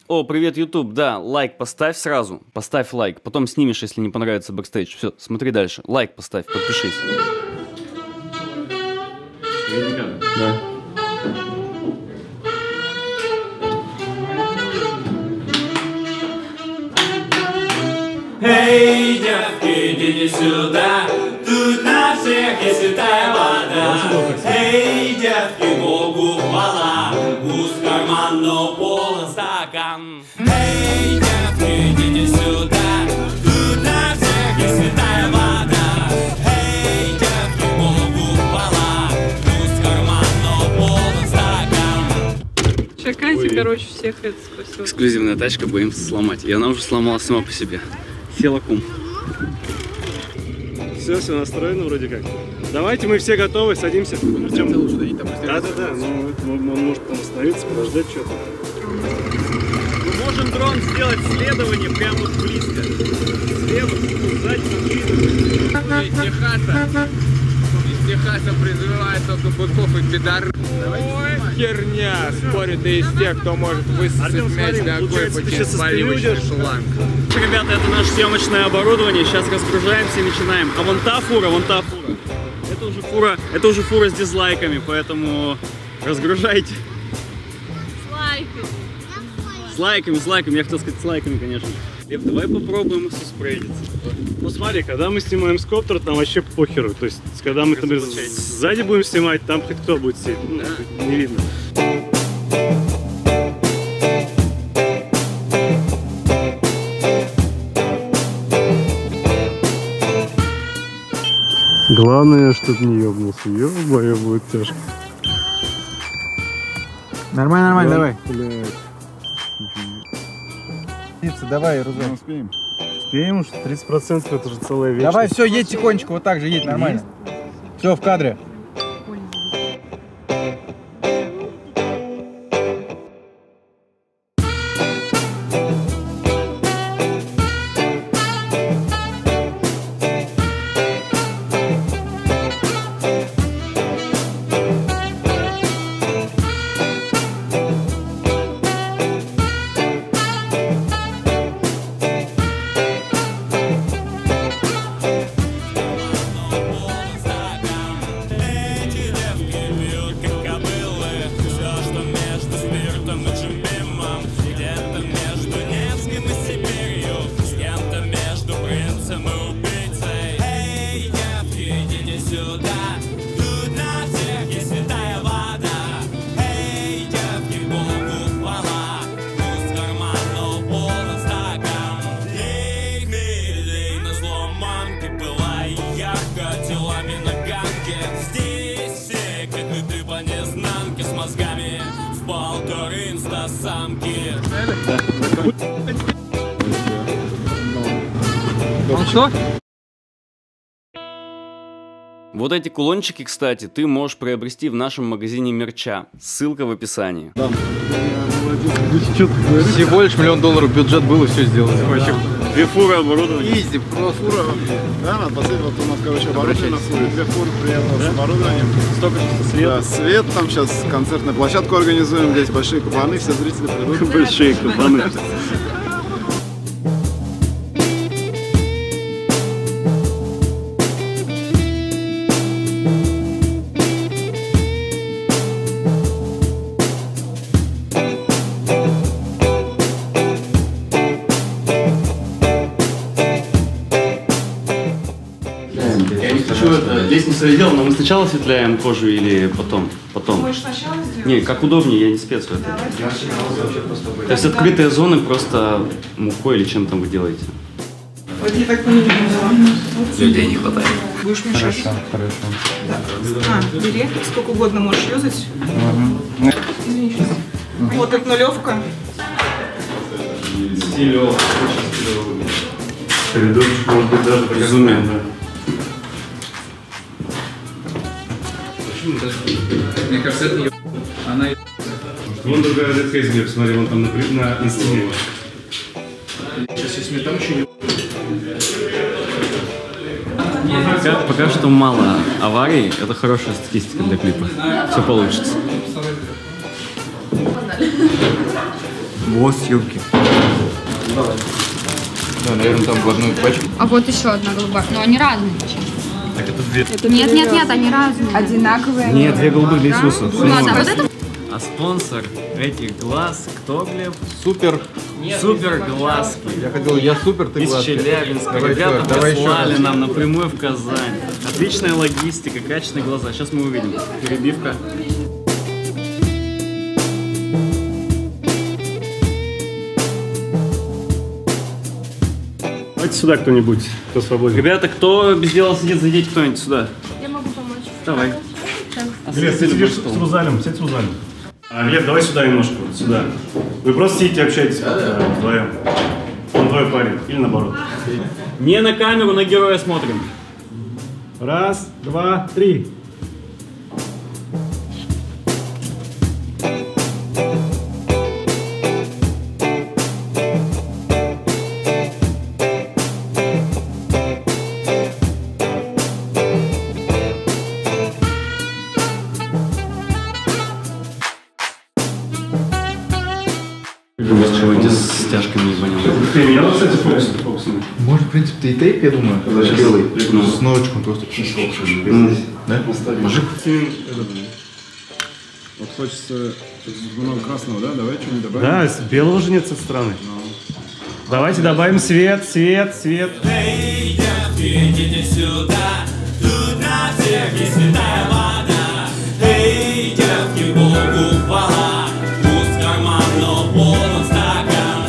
О, привет, YouTube, да, лайк поставь сразу, поставь лайк, потом снимешь, если не понравится бэкстейдж. Все, смотри дальше, лайк поставь, подпишись. Да. Эй, девки, идите сюда, тут на всех есть святая вода. Эй, девки, Богу хвала, уст карман, но полон стакан. Эй, девки, идите сюда, тут на всех есть святая вода. Эй, девки, Богу хвала, уст карман, но полон стакан. Чекайте, короче, всех это спасет. Эксклюзивная тачка, боимся сломать, и она уже сломалась сама по себе. Села кум. Все настроено вроде как. Давайте, мы все готовы, садимся. Да-да-да, ну он может там остановиться, подождать что-то. Мы можем дрон сделать следование прямо вот близко. Слева, сзади, там видно. Из Техаса призывает только быков и пидор. Ой, херня, спорю, ты из тех, кто может высосать мяч ногой через поливочный шланг. Ребята, это наше съемочное оборудование, сейчас разгружаемся и начинаем. А вон та фура. Это уже фура с дизлайками, поэтому разгружайте. С лайками, я хотел сказать с лайками, конечно. Лев, давай попробуем спрейдиться. Ну смотри, когда мы снимаем с коптера, там вообще похеру. То есть, когда мы там сзади будем снимать, там хоть кто будет сидеть, да. Не видно. Главное, чтобы не ёбнулся. Ёбая, будет тяжко. Нормально, давай. Давай, Рузан. Мы успеем. Успеем уж, 30% это же целая вечность. Давай, все, едь тихонечко, вот так же едь, нормально. Все, в кадре. Что? Вот эти кулончики, кстати, ты можешь приобрести в нашем магазине мерча. Ссылка в описании. Да. Всего лишь $1 000 000 бюджет был и все сделали. Две фуры оборудования. Изи, просто фура. Да, надо посмотреть, вот у нас, короче, оборудование на фуре. Две фуры приехало с оборудованием. Столько света. Да, свет, там сейчас концертную площадку организуем, здесь большие кабаны, все зрители придут. Большие кабаны. Лестницу я делал, но мы сначала осветляем кожу или потом? Можешь сначала сделать? Не, как удобнее, я не спец в этом. То есть открытые зоны просто мукой или чем там вы делаете? Вот я так понимаю. Людей не хватает. Будешь мешать? Хорошо. Да. Бери, сколько угодно можешь юзать. Извини, сейчас. Вот это нулевка. Стилево, очень стилево. Коридорчик может быть даже по зуме. Мне кажется, это она... Вон другая детская измер, смотри, вон там на институте. Сейчас если там еще Пока что мало аварий, это хорошая статистика для клипа. Все получится. Вот съемки. Да, наверное, там в одной пачке. А вот еще одна голубая. Но они разные. Так это две. Нет, они разные. Одинаковые. Нет, две голубых для Иисуса. Ладно, вот это... А спонсор этих глаз кто, Глеб? Супер. Супер глазки. Я хотел, я супер, ты Из глазки. Челябинска. Давай Ребята еще, давай еще прислали раз. нам напрямую в Казань. Отличная логистика, качественные глаза. Сейчас мы увидим. Перебивка. Давайте сюда кто-нибудь, кто свободен. Ребята, кто без дела сидит, зайдите кто-нибудь сюда. Я могу помочь. Давай. Глеб, ты сидишь с Рузалем, сядь с Рузалем. Глеб, давай сюда немножко, вот сюда. Вы просто сидите, общаетесь вдвоем. Он твой парень, или наоборот. Не на камеру, на героя смотрим. Раз, два, три. Чего с стяжками не понял. Ты менял, кстати, фокусами? Может, в принципе, ты и тейп, я думаю, белый, с ноечком просто. Да? Мужик. Вот хочется много красного, да? Давай что-нибудь добавим. Да, белого же нет с этой стороны. Давайте добавим свет, свет, свет. Эй, девки, идите сюда, тут на всех есть святая вода. Эй, девки, Богу хвала, пусть карман, но полон стакан.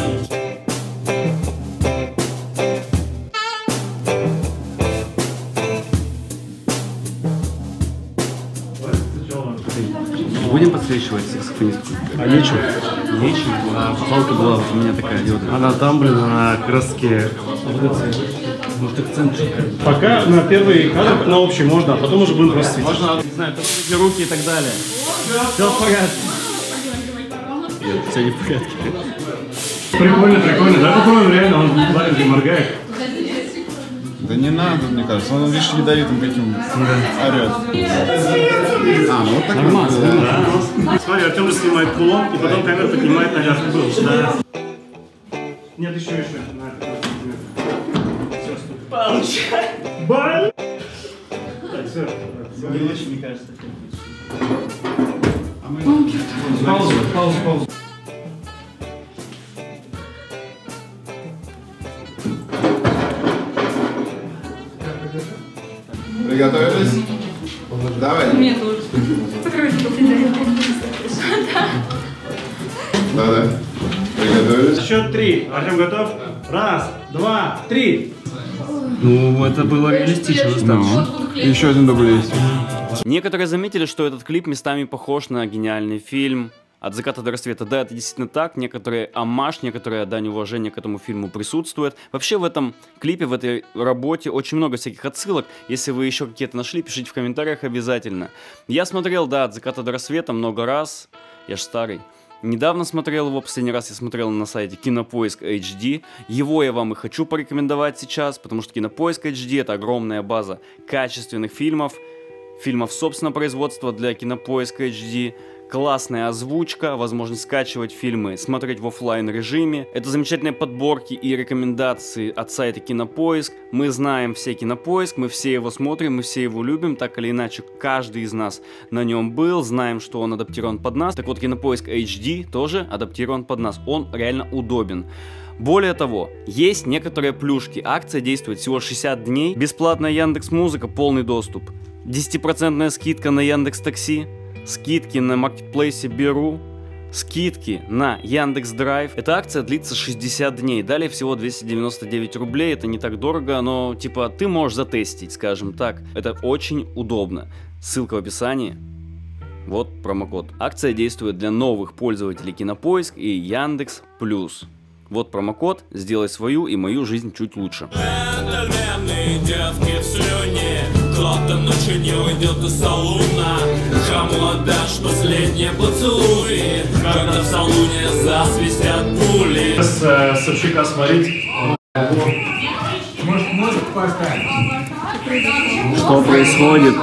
Будем подсвечивать саксофонистку? А нечего? Нечем. А палка была вот у меня такая йода. Она там, блин, на краске. Может, акцент чуть. Пока на первый кадр на общий можно, а потом уже будем просто светить. Можно, не знаю, только руки и так далее. Все в порядке. Нет, все не в порядке. Прикольно, прикольно. Давай попробуем реально, он маленький моргает. Да не надо, мне кажется. Он, видишь, ядовитым каким орёт. А, ну вот так Нормально, да. Да. Смотри, Артем же снимает кулон, и потом камера поднимает наверх. Да. Нет, еще. Получай. Бай. Так, все. Не очень, мне кажется. Паузу. Приготовились? Давай. Да. Приготовились? Счет 3. Артем готов? Раз, два, три. Ну, это было реалистично достаточно. Еще один дубль есть. Некоторые заметили, что этот клип местами похож на гениальный фильм «От заката до рассвета». Да, это действительно так. Некоторые оммаж, некоторая дань уважения к этому фильму присутствует. Вообще в этом клипе, в этой работе очень много всяких отсылок. Если вы еще какие-то нашли, пишите в комментариях обязательно. Я смотрел, да, «От заката до рассвета» много раз. Я ж старый. Недавно смотрел его, последний раз я смотрел на сайте Кинопоиск HD. Его я вам и хочу порекомендовать сейчас, потому что Кинопоиск HD — это огромная база качественных фильмов собственного производства для Кинопоиска HD. Классная озвучка, возможность скачивать фильмы, смотреть в офлайн режиме. Это замечательные подборки и рекомендации от сайта Кинопоиск. Мы знаем все Кинопоиск, мы все его смотрим, мы все его любим. Так или иначе, каждый из нас на нем был, знаем, что он адаптирован под нас. Так вот, Кинопоиск HD тоже адаптирован под нас. Он реально удобен. Более того, есть некоторые плюшки. Акция действует всего 60 дней. Бесплатная Яндекс.Музыка, полный доступ. 10% скидка на Яндекс.Такси. Скидки на маркетплейсе Беру, скидки на Яндекс.Драйв. Эта акция длится 60 дней. Далее всего 299 рублей. Это не так дорого, но типа ты можешь затестить, скажем так. Это очень удобно. Ссылка в описании. Вот промокод. Акция действует для новых пользователей Кинопоиск и Яндекс Плюс. Вот промокод, сделай свою и мою жизнь чуть лучше. Джентльмены, девки в слюне, кто-то ночью не уйдет из салуна. Кому отдашь последние поцелуи, когда в салуне засвистят пули. С общака сварить. Может поставить? Что происходит?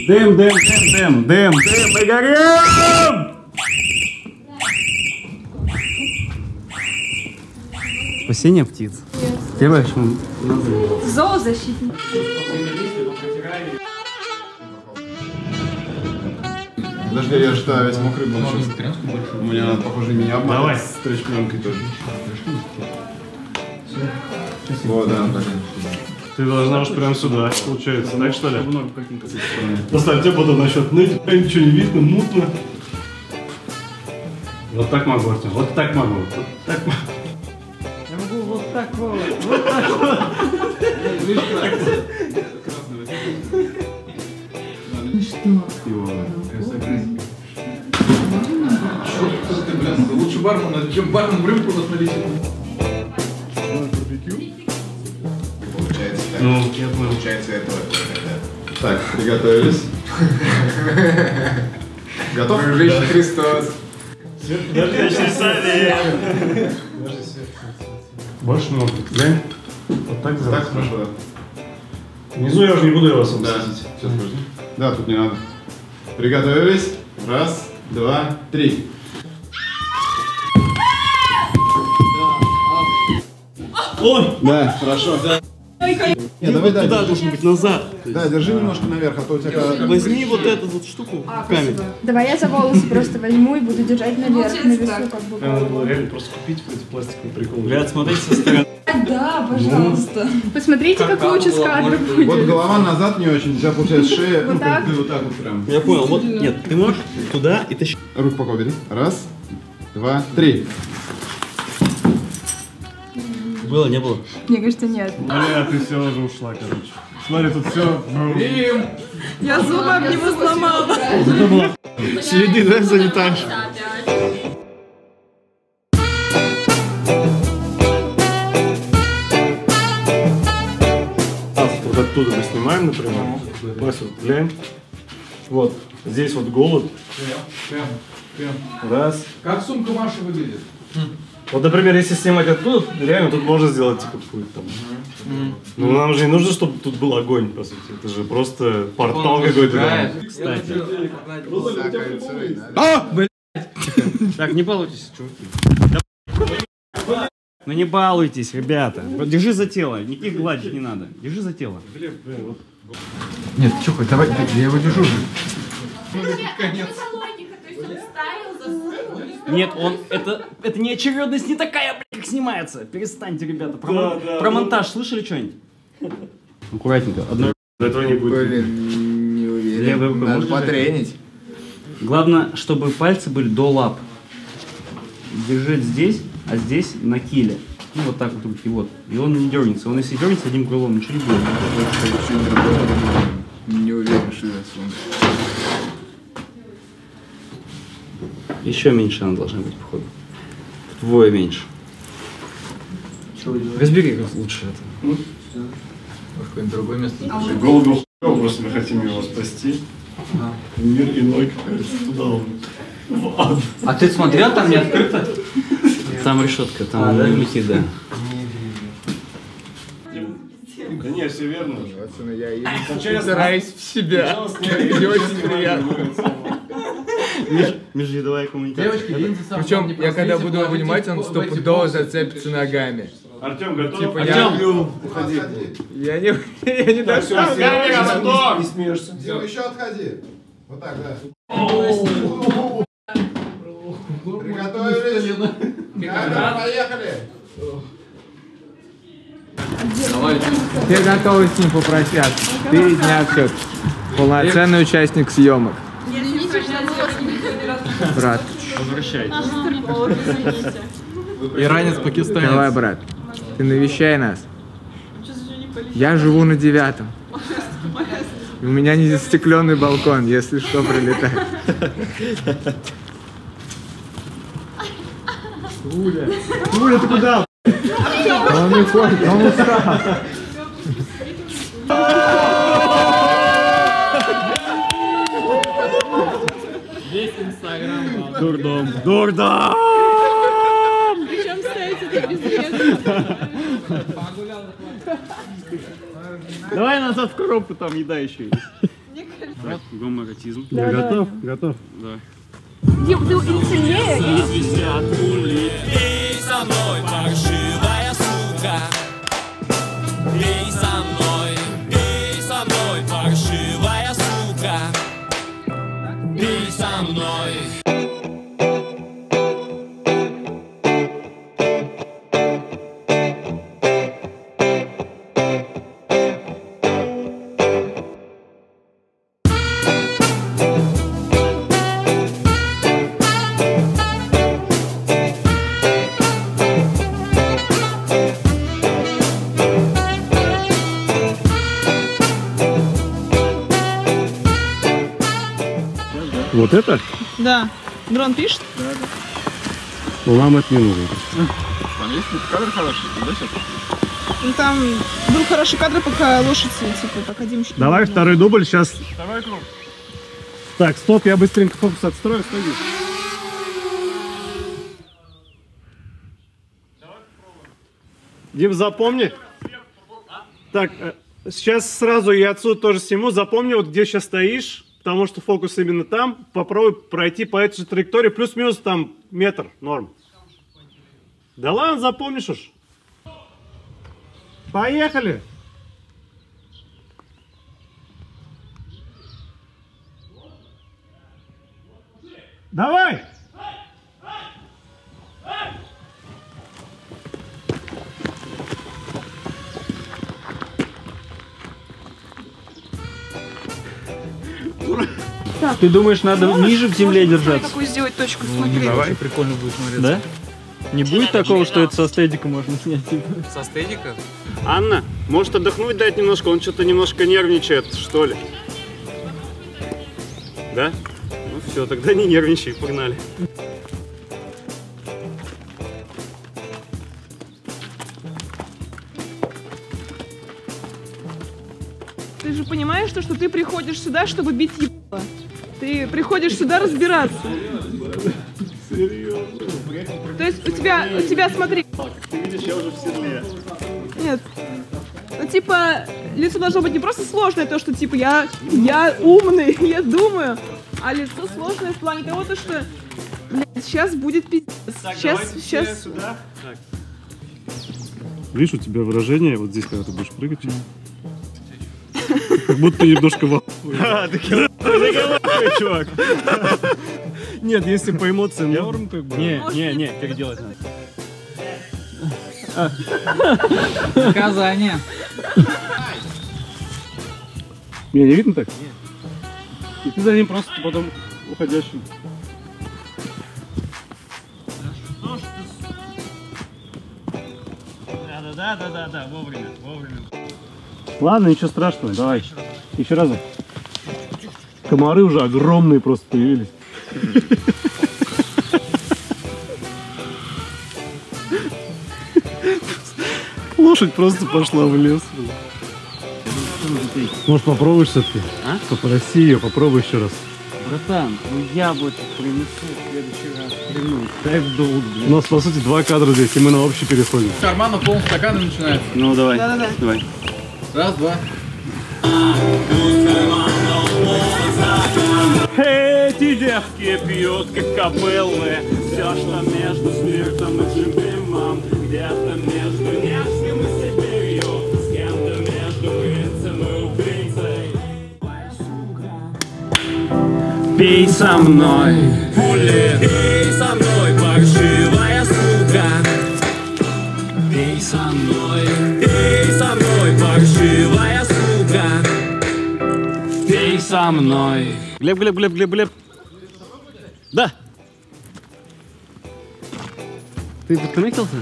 Дым, дым, дым, дым, дым, мы горим! Спасение птиц. Первое, что мы... Зоозащитник. Подожди, я же весь мокрый был. Мне надо, похоже, меня обмануть. Давай. С трещпленкой тоже. Вот, да, так. Ты должна уж прям сюда, получается, так что ли? Поставьте потом насчет ныть, ничего не видно, мутно. Вот так могу, Артем, вот так могу, вот так могу. Я могу вот так вот, вот так вот. Что ты, блин, лучше бармена, чем бармен в рюмку насмотрите. Ну, получается это. Так, приготовились. Готов? Дружище Христос. Больше много, глянь. Вот так Так, хорошо. Внизу я уже не буду его сам Да, садить. сейчас подожди. Да, тут не надо. Приготовились. Раз, два, три. Ой! Да, хорошо. Нет, давай дальше. Туда должен быть, назад. Да, держи немножко наверх, а то у тебя... Возьми вот эту вот штуку руками. Давай я за волосы просто возьму и буду держать наверх, на весу как бы. Надо было реально просто купить эти пластиковые приколы. Ребят, смотрите со стороны. Да, пожалуйста. Посмотрите, как лучше с кадра Вот будет. голова назад не очень, у тебя получается шея, Вот ну, так? ты вот так вот прям. Я понял, вот, нет, ты можешь туда и тащи. Руку пока убери. Раз, два, три. Было, не было? Мне кажется, нет. Бля, ты все уже ушла, короче. Смотри, тут все. Я зубы об него сломала. Следи, да, за этаж. Вот оттуда мы снимаем, например. Вася, вот глянь. Вот, здесь вот голубь. Раз. Как сумка Маши выглядит? Вот, например, если снимать оттуда, реально тут можно сделать типа какую-то там. Ну нам же не нужно, чтобы тут был огонь, по сути. Это же просто портал какой-то. Кстати. Так, не балуйтесь, чуваки. Ну не балуйтесь, ребята. Держи за тело, никаких гладить не надо. Держи за тело. Нет, что хоть, давай, я его держу. Нет, он, это не очередность не такая, блядь, как снимается. Перестаньте, ребята. Про монтаж слышали что-нибудь? Аккуратненько. Одной этого не будет. Блин, не уверен. Левой рукой Надо можешь потренить. Главное, чтобы пальцы были до лап. Держать здесь, а здесь на киле. Ну вот так вот руки, вот. И он не дернется. Он если дернется одним крылом, ничего не будет. Не уверен, что это сумка. Еще меньше она должна быть, походу. Вдвое меньше. Разбери как лучше это. Может, какое-нибудь другое место. Голубю просто мы хотим его спасти. Мир иной, как говорится, туда он. А ты смотрел, там не открыто? Там решетка, там люки, да. Да не, все верно. Пацаны, я стараюсь в себя. Мне очень приятно. Межвидовая коммуникация. Девочки, линзы сам. Причем, я когда буду обнимать, он стопудово зацепится ногами. Артем, готов? Типа, Артем, уходи. Я не достану. Не смеешься. Дим, еще отходи. Вот так, да. Приготовились. Да, поехали. Все готовы с ним попрощаться. Ты дня все. Полноценный участник съемок. Брат. Возвращайтесь. Иранец, пакистанец. Давай, брат. Ты навещай нас. Я живу на 9-м. И у меня не застекленный балкон, если что, прилетает. Уля, ты куда? Он не ходит, он устал. Дурдом. Дурдом! Причем стоит это без веса. Давай назад в коробку, там еда еще есть. Давай, гомоэротизм. Я готов? Готов. Давай. Дим, ты сильнее или... Пей со мной, паршивая сука. Пей со мной, паршивая сука. Пей со мной. Вот это? Да. Дрон пишет? Ну, нам это не нужно. Там есть кадр хороший, да, сейчас? Ну, там был хороший кадр, пока лошадь, типа, пока Димочка... Давай второй дубль, сейчас. Второй круг. Так, стоп, я быстренько фокус отстрою, стой. Дим, запомни. Так, сейчас сразу я отсюда тоже сниму. Запомни, вот где сейчас стоишь, потому что фокус именно там. Попробуй пройти по этой же траектории, плюс-минус там метр, норм. Да ладно, запомнишь уж. Поехали. Давай! Ты думаешь, надо ниже к земле держаться? Какую сделать точку? Смотри. Давай, прикольно будет смотреться. Да? Не будет такого, что это со стедика можно снять? Со стедика? Анна, может отдохнуть дать немножко? Он что-то немножко нервничает, что ли? Да? Ну все, тогда не нервничай, погнали. Ты же понимаешь, что ты приходишь сюда, чтобы бить ебало. Ты приходишь сюда разбираться. Серьезно? То есть у тебя, смотри. Ты видишь, я уже в седле. Нет. Ну, типа, лицо должно быть не просто сложное, то, что, типа, я умный, я думаю, а лицо сложное в плане того, то, что, блядь, сейчас будет пиздец. Так, Сейчас. Сюда. Так. Видишь, у тебя выражение вот здесь, когда ты будешь прыгать. Как будто ты немножко в чувак. Нет, если по эмоциям норм, как бы. Не, переделать надо. Наказание. Меня не видно так? Нет. И ты за ним просто потом уходящим. Да, вовремя. Ладно, ничего страшного, давай. Еще разок. Комары уже огромные просто появились. Лошадь просто пошла в лес. Может, попробуешь все-таки? А? Попроси ее, попробуй еще раз. Братан, ну яблоки принесу в следующий раз. Клянусь. Дай в долг, блин. У нас, по сути, два кадра здесь, и мы на общий переходим. С кармана полный стакан и начинается. Ну, давай. Да-да-да. Давай. Раз, два. Эти девки пьют, как кобылы. Все, что между спиртом и джимбимом. Где-то между Невским и Сибирью. С кем-то между принцем и убийцей. Пей со мной, пей со мной, паршивая сука. Пей со мной, паршивая сука. Пей со мной. Глеб. Да. Ты подконнектился?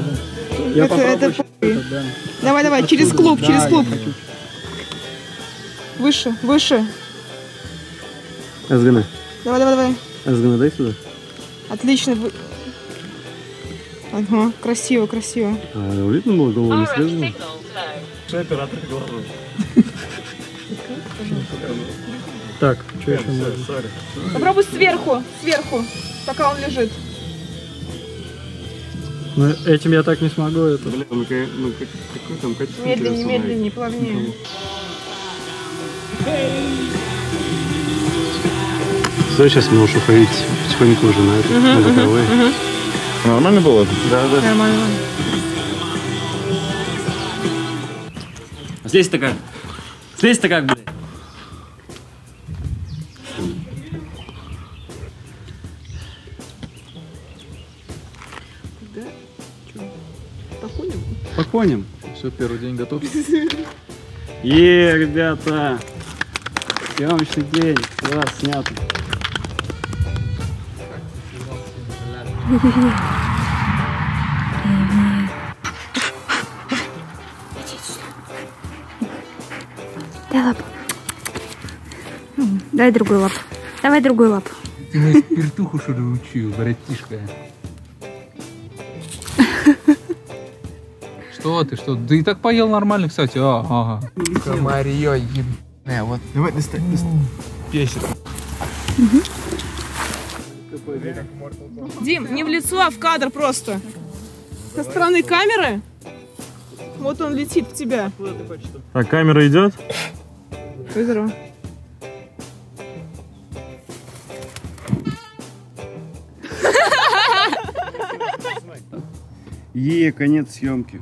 Это... Давай, через клуб. Выше, выше. Азгана. Давай, давай, давай. Азгана, дай сюда. Отлично. Ага, красиво, красиво. А, видно было, голову не связано? Что оператор головой? Так, что еще можно? Попробуй сверху, сверху, пока он лежит. Ну, этим я так не смогу. Это. Бля, ну какой там качество? Медленнее, медленнее, плавнее. Все, сейчас можешь уходить потихоньку уже на это, на боковые. Нормально было? Да, да. Нормально. А здесь-то как? Здесь-то как, блядь? Да? Чё? Поконим? Поконим. Все, первый день готов. Ребята! Съемочный день. Класс, снято. Дай лапу. Дай другую лапу. Давай другую лапу. Ты мою спиртуху что ли учил, братишка? Что ты, что? Да и так поел нормально, кстати. Ага. Комарьё ебаное, вот. Давай, достань. Песит. Дим, не в лицо, а в кадр просто. Со стороны камеры. Вот он летит в тебя. А камера идет? Ой, здорово. Конец съемки.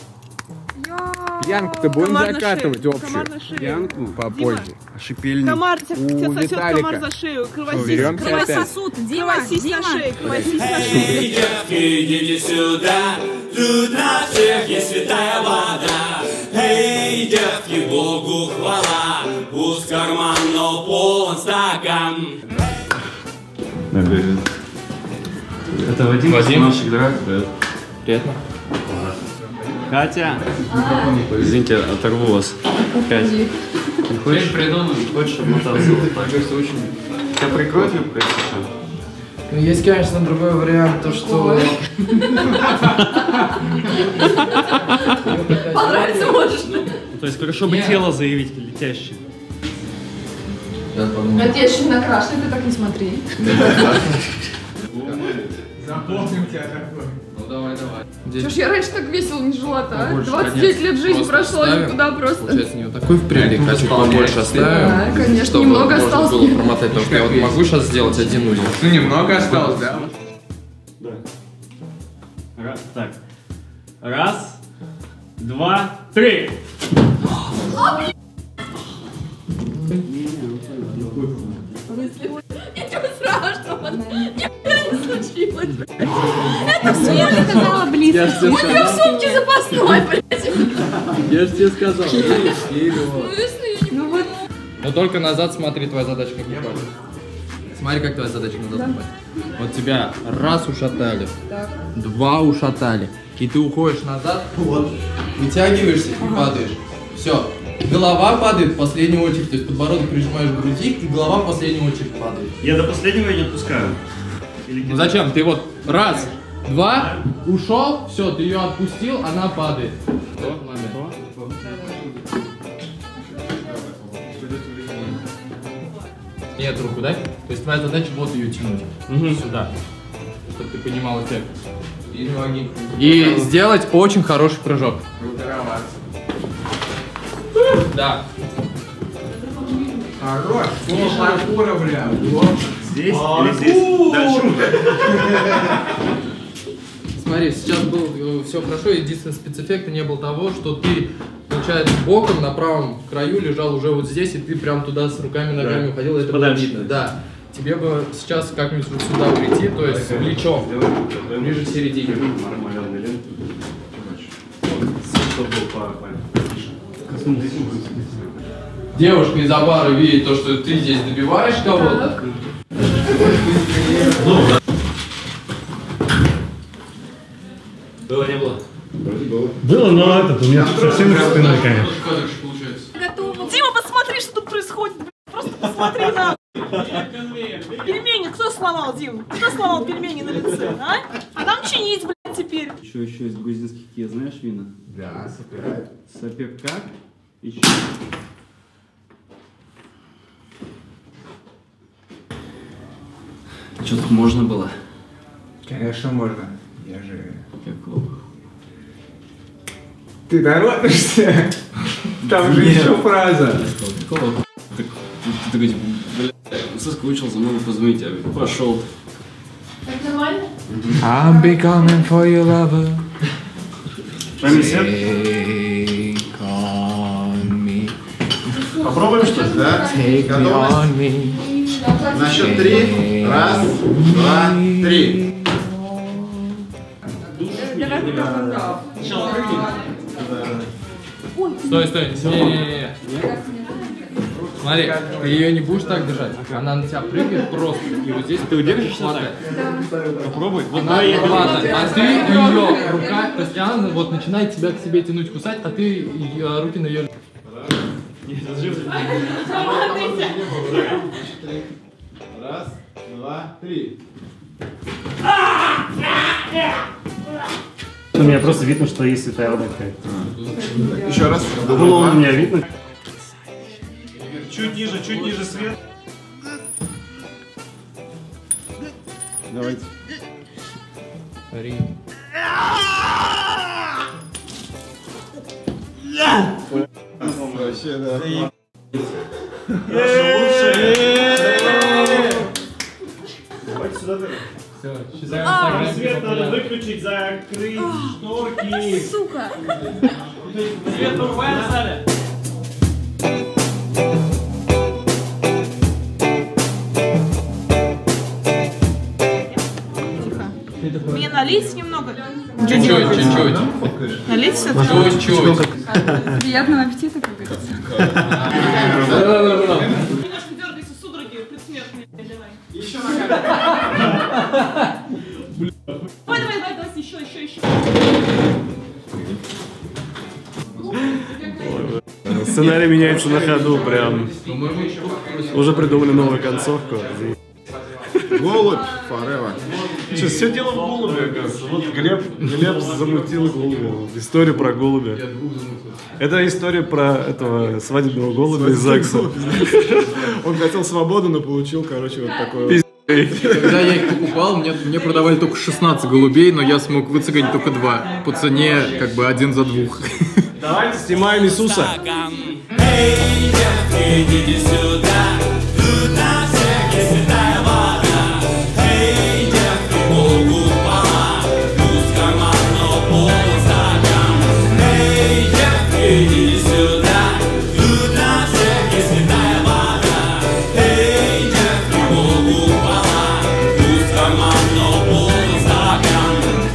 Янку-то будем Комар на закатывать шею. общую. Комар на шею. Янку? Попозже. Шипельник. Комар, тебя сосет Виталика. комар за шею. Беремся опять. Кровосись на шее. Кровосись на шее. Эй, девки, идите сюда, тут на всех есть святая вода. Эй, девки, Богу хвала, пуст карман, но полон стакан. Это Вадим? Вадим? Приятно. Катя? Извините, оторву вас. Опять. Не хочешь? Хочешь обмотаться вот так? Тебя прикроет юбка, если что? Ну, есть, конечно, другой вариант, то что... Понравится, можешь. То есть хорошо бы тело заявить летящее. Надеюсь, что накрашенный, ты так не смотри. Запомним тебя такой. Ну давай. Что ж я раньше так весело не жила-то, а? Побольше, 29 лет жизни прошло, никуда просто. Получается, не вот такой впрямик, а чуть побольше оставим. Да, конечно, чтобы немного можно осталось. было промотать, потому что я вот могу сейчас сделать один узел. Ну немного осталось, да? Да. Так. Раз, два, три. Ничего страшного, ничего не случилось. Это все я сказала близко. Мы прям в сумке запасной, блядь. Я же тебе сказал. Ну вот. Но только назад смотри, твоя задача как упасть. Смотри, как твоя задача назад упасть. Вот тебя раз ушатали, два ушатали, и ты уходишь назад, вот, вытягиваешься и падаешь. Все. Голова падает в последнюю очередь, то есть подбородок прижимаешь к груди, и голова в последнюю очередь падает. Я до последнего не отпускаю. Ну зачем? Ты вот раз, два, ушел, все, ты ее отпустил, она падает. Нет, руку дай. То есть твоя задача вот ее тянуть. Сюда. Чтобы ты понимал эффект. И сделать очень хороший прыжок. Да. Хорош, паркура, бля. Здесь или здесь? Дальше. Смотри, сейчас было все хорошо, единственный спецэффекта не было того, что ты, получается, боком на правом краю лежал уже вот здесь, и ты прям туда с руками, ногами уходил, это было видно. Да. Тебе бы сейчас как-нибудь вот сюда уйти, то есть плечом, ближе к середине. Девушка из-за бара видит то, что ты здесь добиваешь кого-то. Было, не было? Было, но этот, у меня совсем спина, конечно. Дима, посмотри, что тут Смотри на. Пельмени кто сломал, Дим? Кто сломал пельмени на лице, а? А нам чинить, блядь, теперь. Еще из грузинских какие, знаешь, вина? Да, сопирает. Саперкак. Еще. Что тут можно было? Конечно, можно. Я же... Какого? Ты торопишься? Там же еще фраза. Какого? Ты такой, типа, бля, соскучился, могу позвонить, а пошел. Так нормально? I'm becoming for your lover. Take on me. Попробуем что-то, да? Take me on me. На счет 3. Раз, два, 3. Давай попробуем, да. Стой, стой. Не-не-не. Смотри, ты ее не будешь так держать. Она на тебя прыгает просто. И вот здесь ты удержишься так. Попробуй. Вот Она хватает. А ты ее рука, то есть она вот начинает тебя к себе тянуть, кусать, а ты руки на ее... Раз, два, 3. У меня просто видно, что есть святая вода какая-то. Еще раз. Было у меня видно. Чуть ниже свет. Давайте. Вообще, да. Давайте сюда. Все, считаем Свет надо выключить, закрыть шторки. Сука! Свет, вырубаем в зале. Мне налить немного? Чуть-чуть, чуть-чуть. Налить все? Чуть-чуть. Приятного аппетита, как говорится. Немножко дергайся, судороги предсмертные. Давай. Еще на камеру. Давай, еще. Сценарий меняется на ходу, прям. Уже придумали новую концовку. Голубь, forever. Что, все дело в голубе, оказывается. Вот Глеб замутил голубя. Историю про голубя. Это история про этого свадебного голубя из ЗАГСа. Он хотел свободу, но получил, короче, вот такой. Когда я их покупал, мне продавали только 16 голубей, но я смог выцегать только 2. По цене как бы 1 за 2. Давайте снимаем Иисуса. Эй, девки, идите сюда, тут на всех есть святая вода. Эй, девки, Богу хвала, пусть карман, но полон стакан. Эй, девки, идите сюда, тут на всех есть святая вода. Эй, девки, Богу хвала, пусть карман, но полон стакан.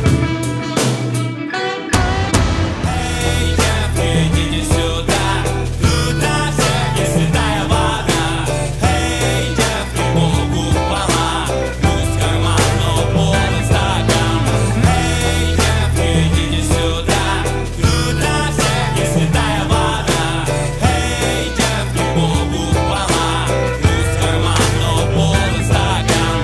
Эй, девки, идите сюда, тут на всех есть святая вода. Эй, девки, Богу хвала, пусть карман, но полон стакан. Эй, девки, идите сюда, тут на всех есть святая вода. Эй, девки, Богу хвала, пусть карман, но полон стакан.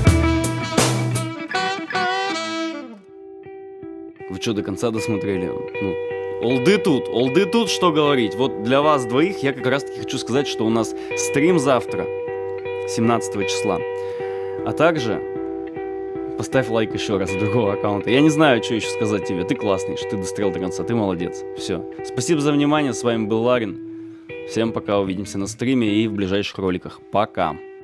Вы что, до конца досмотрели? Ну, олды тут, что говорить. Вот для вас двоих я как раз таки хочу сказать, что у нас стрим завтра, 17 числа. А также поставь лайк еще раз с другого аккаунта. Я не знаю, что еще сказать тебе. Ты классный, что ты дострел до конца, ты молодец. Все. Спасибо за внимание, с вами был Ларин. Всем пока, увидимся на стриме и в ближайших роликах. Пока.